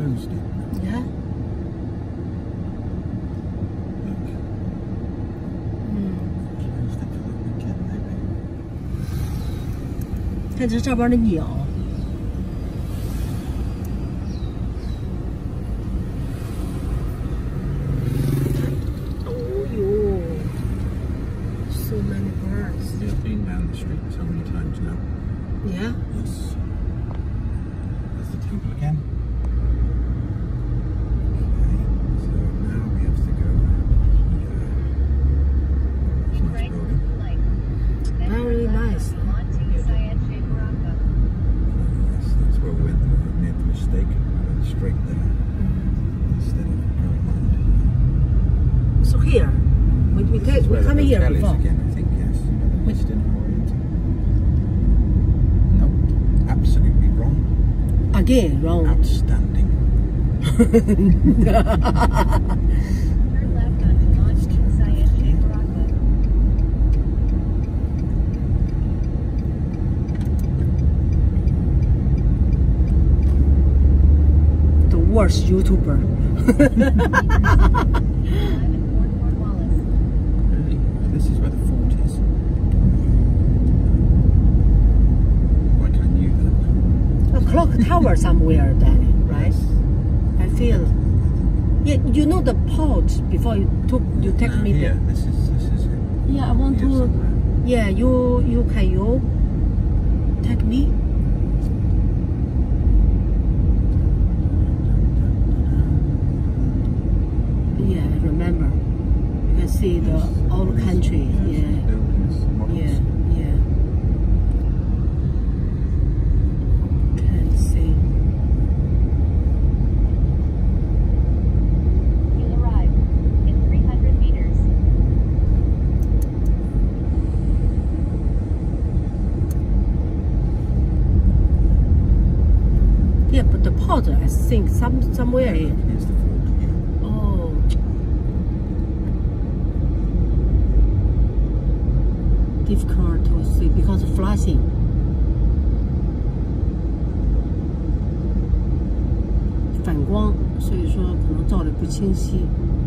closed it. Yeah. Look. Closed it for the weekend, maybe. 看这边的鸟。So many birds. Yeah, I've been down the street so many times now. Yeah. Yes. There's the temple again. Okay, so now we have to go around here. It's a nice building. Very nice. Yes, that's where we went. We made the mistake. We went straight there instead of going around. So here, we come here before. Again, I think, yes. West in Orient. Nope, absolutely wrong. Again, wrong. Outstanding. Turn left onto Monte Sayed Sheikh Morocco. The worst YouTuber. Really? This is where the fort is. Like I knew that. A clock tower somewhere, Danny, right? I feel. Yeah, you know the port before you take me here. there. This is it. Yeah, I want Here to. somewhere. Yeah, you take me? Yeah, I remember. You can see the old country. Yeah, Buildings, models. yeah, yeah. Can see. You'll arrive in 300 meters. Yeah, but the port, I think somewhere here. Here's the fort here. Oh. Difficult to see because of flashing. 反光，所以说可能照的不清晰。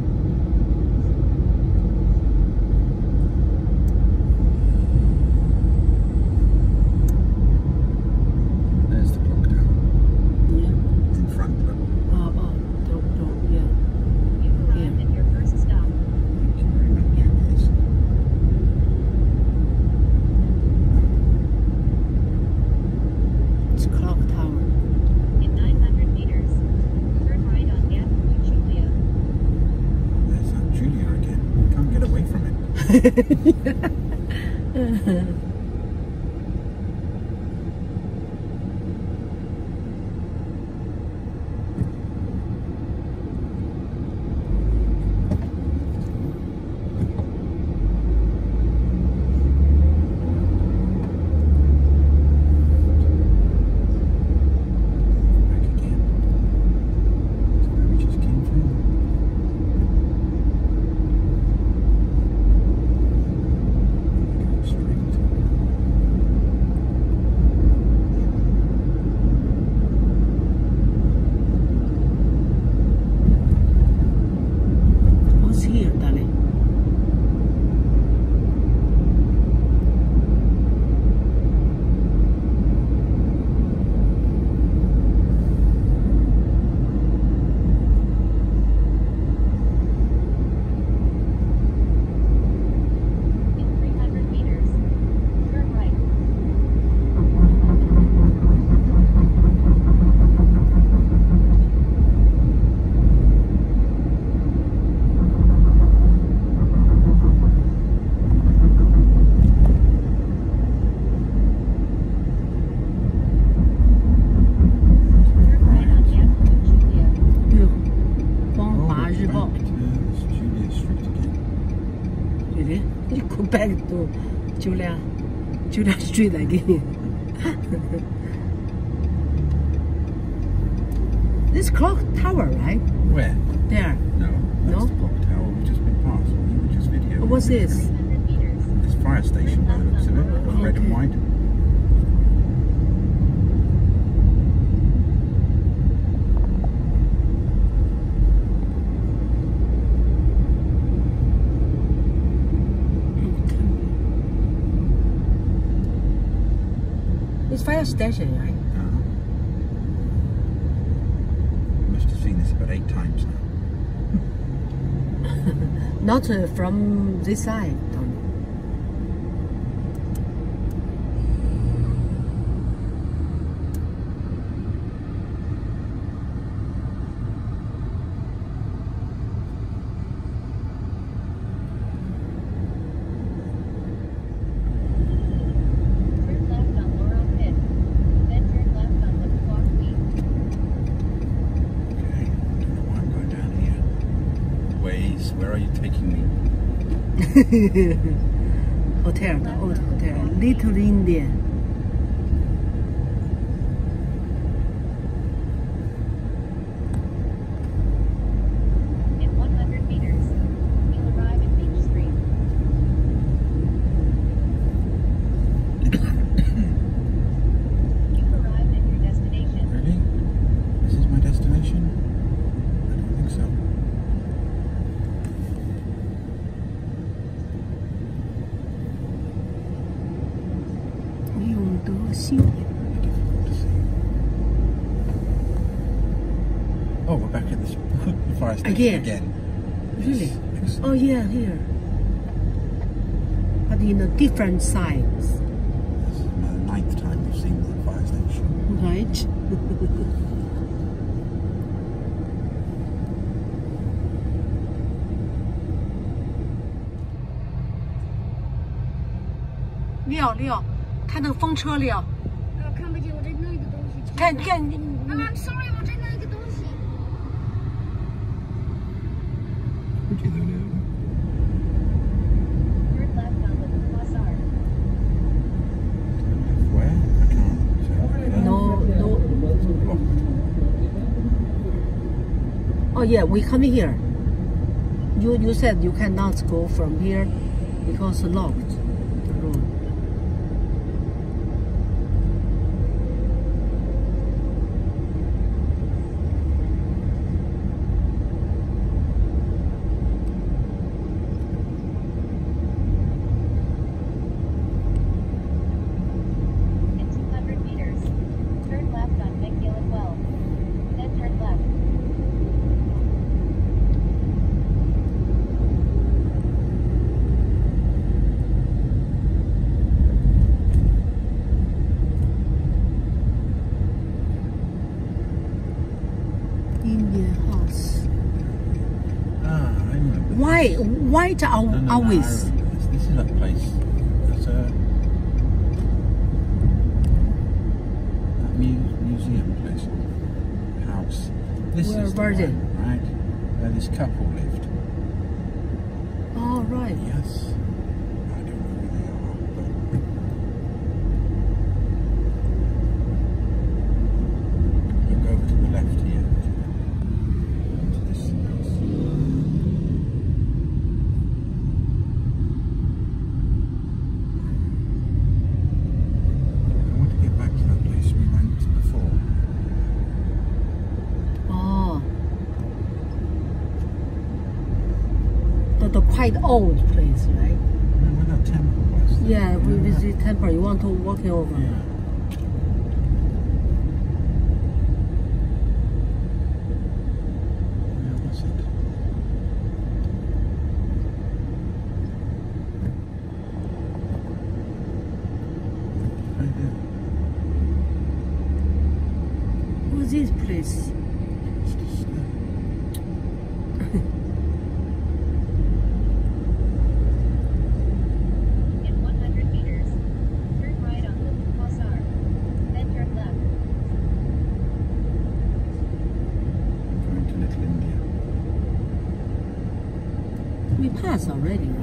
There's the clock tower. Yeah. In front of it. Don't, yeah. You've arrived at your first stop. Thank you very much. Yes. It's clock tower. In 900 meters, turn right on Avenue Julia. There's that Julia again. Can't get away from it. Back again. To where we just came from. Go straight. What's here, darling? In 300 meters, turn right. Turn right on Avenue Julia. 哟，光华日报。 Back to Julia Street again. Really? You go back to Julia Street again. This clock tower, right? Where? There. No. That's No? the clock tower we've just been past. We were just videoing. What's this? 300 meters. This fire station by the looks of it. Red and white. It's fire station, right? Must have seen this about 8 times now. Not from this side, Tony. Turn left on Laurel Pit. Then turn left on Lipquak Peak. Okay, I don't know why I'm going down here. Waze, where are you taking me? Hotel, the old hotel, Little India. In 100 meters, you'll arrive at Beach Street. You've arrived at your destination. Really? This is my destination? I don't think so. Difficult to see. Oh, we're back at this fire station again. Really? Excellent. Oh yeah, here. But in a different size, This is the 9th time we've seen the fire station. right? Leo，看那个风车了， 看不见，我在那个东西。 看， I'm sorry，我在那个东西。 Pretty though, Leo. Turn left on Lipquak Art. Where? I can't tell. no. Oh yeah, we come here. You said you cannot go from here because locked the road. In 200 meters, turn left on McGillen Well. Then turn left. Indian house. Ah, I remember. White No, no, no, always. I remember this. This is a place. That's a museum place. House. This Where is the were they? one, right? Where this couple lived. Oh right. Yes. I don't know who they are, but look over to the left here. To this house. I want to get back to that place we went before. Oh. The quite old place, right? Remember where that temple was? Yeah, we Remember that? visit temple. You want to walk over? Yeah. Where was it? Right there. What's this place? It's just there. In 100 meters, turn right on Lipquak Art. Then turn left. I'm going to Little India. We passed already,